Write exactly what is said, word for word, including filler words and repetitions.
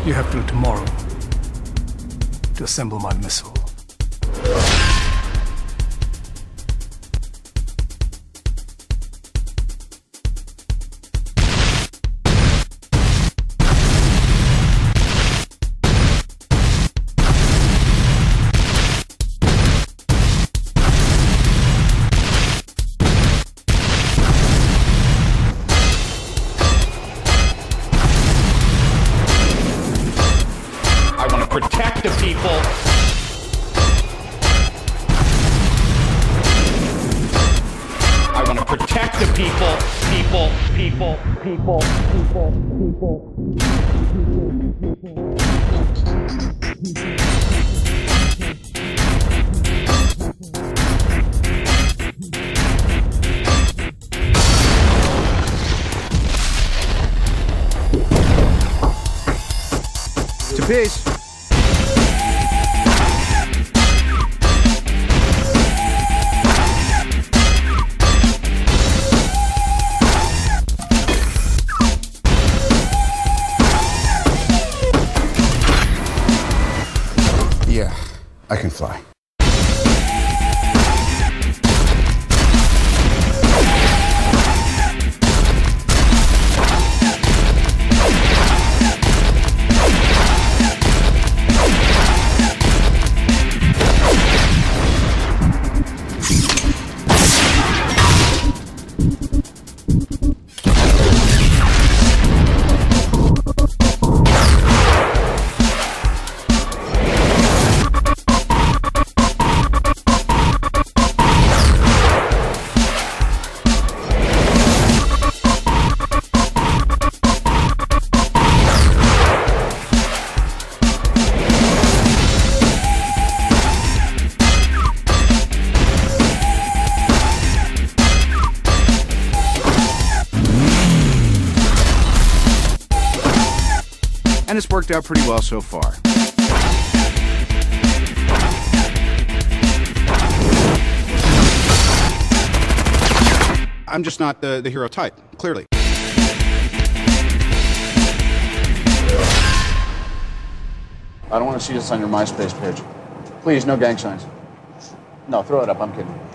You have till tomorrow to assemble my missile. Protect the people. I want to protect the people. People, people, people, people, people, To peace. Yeah, I can fly. And it's worked out pretty well so far. I'm just not the, the hero type, clearly. I don't want to see this on your MySpace page. Please, no gang signs. No, throw it up, I'm kidding.